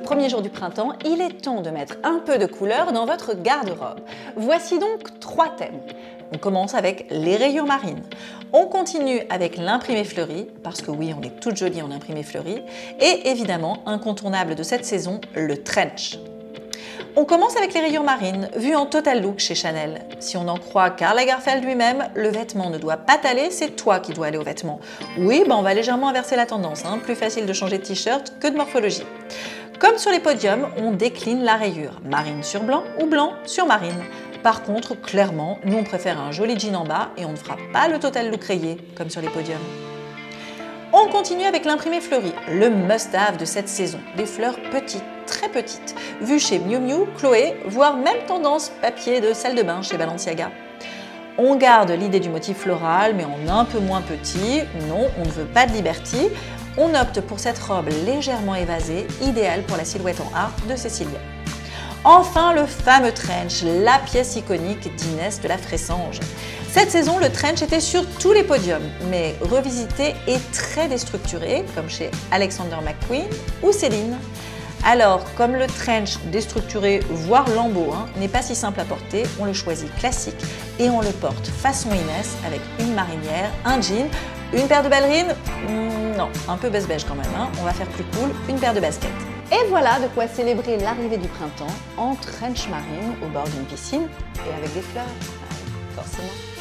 premier jour du printemps, il est temps de mettre un peu de couleur dans votre garde-robe. Voici donc 3 thèmes. On commence avec les rayures marines. On continue avec l'imprimé fleuri, parce que oui, on est toute jolie en imprimé fleuri. Et évidemment, incontournable de cette saison, le trench. On commence avec les rayures marines, vues en total look chez Chanel. Si on en croit Karl Lagerfeld lui-même, le vêtement ne doit pas t'aller, c'est toi qui dois aller au vêtement. Oui, on va légèrement inverser la tendance, plus facile de changer de t-shirt que de morphologie. Comme sur les podiums, on décline la rayure, marine sur blanc ou blanc sur marine. Par contre, clairement, nous on préfère un joli jean en bas et on ne fera pas le total look rayé, comme sur les podiums. On continue avec l'imprimé fleuri, le must-have de cette saison. Des fleurs petites, très petites, vues chez Miu Miu, Chloé, voire même tendance papier de salle de bain chez Balenciaga. On garde l'idée du motif floral, mais en un peu moins petit. Non, on ne veut pas de Liberty. On opte pour cette robe légèrement évasée, idéale pour la silhouette en A de Cécilia. Enfin, le fameux trench, la pièce iconique d'Inès de la Fressange. Cette saison, le trench était sur tous les podiums, mais revisité et très déstructuré, comme chez Alexander McQueen ou Céline. Alors, comme le trench déstructuré, voire lambeau, n'est pas si simple à porter, on le choisit classique et on le porte façon Inès avec une marinière, un jean, une paire de ballerines, non, un peu beige quand même, on va faire plus cool, une paire de baskets. Et voilà de quoi célébrer l'arrivée du printemps en trench marine au bord d'une piscine et avec des fleurs, forcément.